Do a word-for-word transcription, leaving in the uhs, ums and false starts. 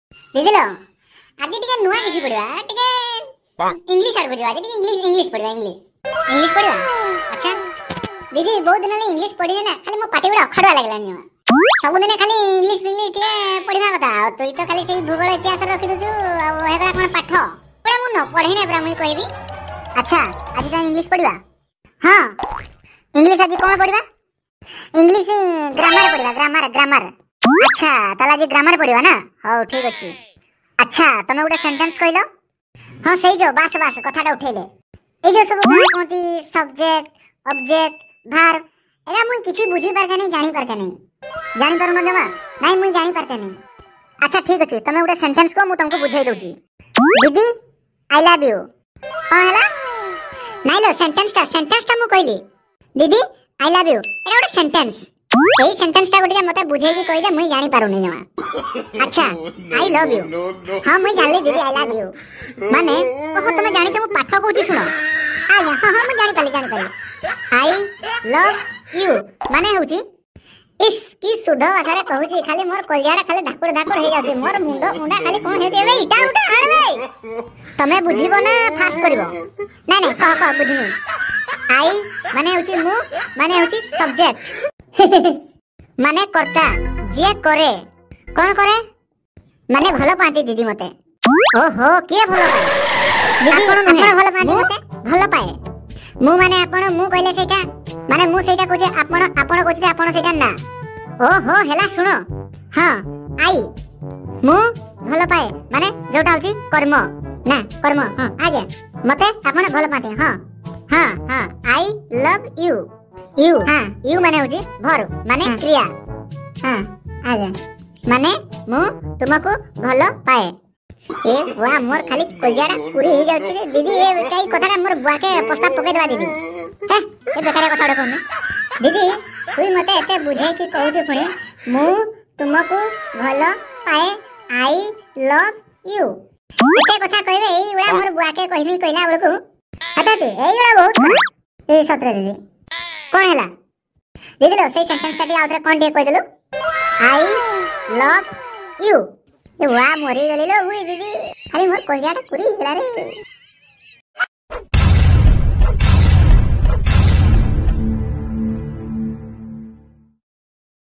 दिदिलो आज टिके नुआ किछि पड़िबा टिके इंग्लिश आड़ बुझिबा आज टिके इंग्लिश इंग्लिश पड़िबा इंग्लिश इंग्लिश पड़िबा अच्छा दीदी बहुत दिन ले इंग्लिश पढ़ी ना खाली मो पाटी गुडा अखड़वा लागलानी सब दिन खाली इंग्लिश इंग्लिश टिके पढ़िबा कथा तू तो खाली सेही भूगोल इतिहास रखि दछु आ हेगला कोन पाठ पुरा मु न पढ़ी ना पुरा मु कहबी अच्छा आज त इंग्लिश पढ़िबा हां इंग्लिश आज कोन पढ़िबा इंग्लिश ग्रामर पढ़िबा ग्रामर ग्रामर अच्छा ताला जी ग्रामर पढ़िबा ना हो ठीक अछि अच्छा तमे उडा सेंटेंस कहलो हां सही जो बास बास कथाटा उठेले ए जो सब कोंती सब्जेक्ट ऑब्जेक्ट वर्ब एला मुई किछि बुझी पारके नहीं जानि पारके नहीं जानि पारो न जमा नहीं मुई जानि पारके नहीं अच्छा ठीक अछि तमे उडा सेंटेंस को मु तुमको बुझाई दोची दीदी आई लव यू कोन हला नहीं लो सेंटेंस ता सेंटेंस ता मु कहली दीदी आई लव यू एला उडा सेंटेंस एई सेंटेंस ता गोटिया मते बुझाई की कहि दे मुई जानि पारो नहीं जमा अच्छा आई लव यू हां मुई जानली दीदी आई लव यू माने ओहो तमे जानि छ मु पाठ कहूची सुनो आ हां हां मु जानि पाली जानि पाली आई लव यू माने होची इस की शुद्ध भाषा रे कहूची खाली मोर कलजाडा खाली धाकुड़ धाकुड़ हे जाउची मोर मुंडो मुंडा खाली कोन हे जेबे इटा उटा आड़ बे तमे बुझिबो ना फास करबो ना ना कह कह बुझिनी आई माने होची मु माने होची सब्जेक्ट माने कर्ता जे करे कोन करे माने भलो पाती दीदी मते ओहो के भलो पाए दीदी आपण भलो पाती मते भलो पाए मु माने आपण मु कहले सेटा माने मु सेटा कोजे आपण आपण कोजे आपण सेटा ना ओहो हेला सुनो हां आई मु भलो पाए माने जोटा होची कर्म ना कर्म हां आगे मते आपण भलो पाते हां हां हां आई लव यू यू हां यू माने होची भर माने क्रिया हां आगे माने मु तुमको भलो पाए ए वाह मोर खाली कलजाडा पूरी हे जाउची रे दीदी ए काई कथाटा मोर बुआ के प्रस्ताव पके देबा दीदी हे ए बेकार कथाडा कोन दीदी तुई मते एते बुझाई की कहू पुणी मु तुमको भलो पाए आई लव यू एते कथा कहबे एई उडा मोर बुआ के कहबी कहला बळकू हटा दे एई उडा बहुत ए सत्र दीदी कोन हला दीदी लो सेई सेंटेंस टाटी आउथरे कोन दे कह देलु आई लव यू ए वाह मोरी गली लो हुई दीदी खाली मोर कलजाटा पूरी हिला रे।